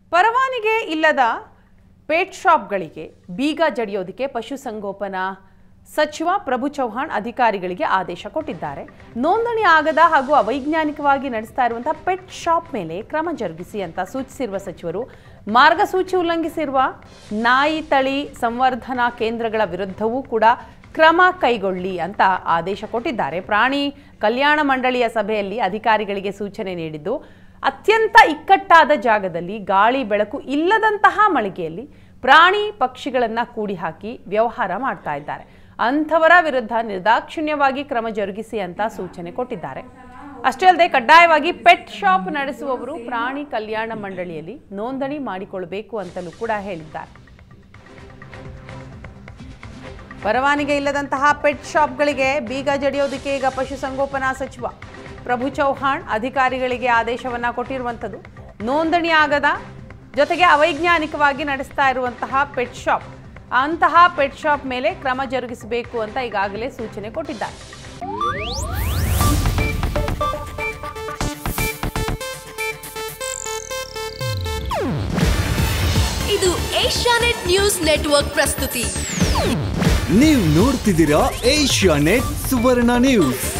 ಪರವಾನಗಿ ಇಲ್ಲದ ಪೇಟ್ ಶಾಪ್ಗಳಿಗೆ ಬೀಗ ಜಡಿಯೋದಕ್ಕೆ ಪಶುಸಂಗೋಪನಾ ಸಚಿವ ಪ್ರಭು ಚೌಹಾಣ್ ಅಧಿಕಾರಿಗಳಿಗೆ ಆದೇಶ ಕೊಟ್ಟಿದ್ದಾರೆ. ನೋಂದಣಿ ಆಗದ ಹಾಗೂ ಅವೈಜ್ಞಾನಿಕವಾಗಿ ನಡೆಸ್ತಾ ಇರುವಂತಹ ಪೆಟ್ ಶಾಪ್ ಮೇಲೆ ಕ್ರಮ ಜರುಗಿಸಿ ಅಂತ ಸೂಚಿಸಿರುವ ಸಚಿವರು ಮಾರ್ಗಸೂಚಿ ಉಲ್ಲಂಘಿಸಿರುವ ನಾಯಿ ತಳಿ ಸಂವರ್ಧನಾ ಕೇಂದ್ರಗಳ ವಿರುದ್ಧವೂ ಕೂಡ ಕ್ರಮ ಕೈಗೊಳ್ಳಿ ಅಂತ ಆದೇಶ ಕೊಟ್ಟಿದ್ದಾರೆ. ಪ್ರಾಣಿ ಕಲ್ಯಾಣ ಮಂಡಳಿಯ ಸಭೆಯಲ್ಲಿ ಅಧಿಕಾರಿಗಳಿಗೆ ಸೂಚನೆ ನೀಡಿದ್ದು, ಅತ್ಯಂತ ಇಕ್ಕಟ್ಟಾದ ಜಾಗದಲ್ಲಿ ಗಾಳಿ ಬೆಳಕು ಇಲ್ಲದಂತಹ ಮಳಿಗೆಯಲ್ಲಿ ಪ್ರಾಣಿ ಪಕ್ಷಿಗಳನ್ನು ಕೂಡಿ ಹಾಕಿ ವ್ಯವಹಾರ ಮಾಡ್ತಾ ಇದ್ದಾರೆ. ಅಂಥವರ ವಿರುದ್ಧ ನಿರ್ದಾಕ್ಷಿಣ್ಯವಾಗಿ ಕ್ರಮ ಜರುಗಿಸಿ ಅಂತ ಸೂಚನೆ ಕೊಟ್ಟಿದ್ದಾರೆ. ಅಷ್ಟೇ ಅಲ್ಲದೆ ಕಡ್ಡಾಯವಾಗಿ ಪೆಟ್ ಶಾಪ್ ನಡೆಸುವವರು ಪ್ರಾಣಿ ಕಲ್ಯಾಣ ಮಂಡಳಿಯಲ್ಲಿ ನೋಂದಣಿ ಮಾಡಿಕೊಳ್ಳಬೇಕು ಅಂತಲೂ ಕೂಡ ಹೇಳಿದ್ದಾರೆ. ಪರವಾನಗಿ ಇಲ್ಲದಂತಹ ಪೆಟ್ ಶಾಪ್ಗಳಿಗೆ ಬೀಗ ಜಡಿಯೋದಕ್ಕೆ ಈಗ ಪಶುಸಂಗೋಪನಾ ಸಚಿವ ಪ್ರಭು ಚೌಹಾಣ್ ಅಧಿಕಾರಿಗಳಿಗೆ ಆದೇಶವನ್ನ ಕೊಟ್ಟಿರುವಂಥದ್ದು. ನೋಂದಣಿ ಆಗದ ಜೊತೆಗೆ ಅವೈಜ್ಞಾನಿಕವಾಗಿ ನಡೆಸ್ತಾ ಇರುವಂತಹ ಪೆಟ್ ಶಾಪ್, ಅಂತಹ ಪೆಟ್ ಶಾಪ್ ಮೇಲೆ ಕ್ರಮ ಜರುಗಿಸಬೇಕು ಅಂತ ಈಗಾಗಲೇ ಸೂಚನೆ ಕೊಟ್ಟಿದ್ದಾರೆ. ಇದು ಏಷ್ಯಾನೆಟ್ ನ್ಯೂಸ್ ನೆಟ್ವರ್ಕ್ ಪ್ರಸ್ತುತಿ. ನೀವು ನೋಡ್ತಿದ್ದೀರಾ ಏಷ್ಯಾನೆಟ್ ಸುವರ್ಣ ನ್ಯೂಸ್.